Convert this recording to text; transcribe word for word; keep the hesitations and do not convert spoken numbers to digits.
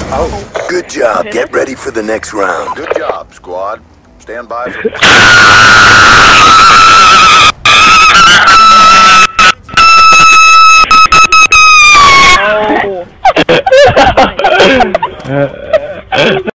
Oh. Good job. Get ready for the next round. Good job, squad. Stand by for... Oh.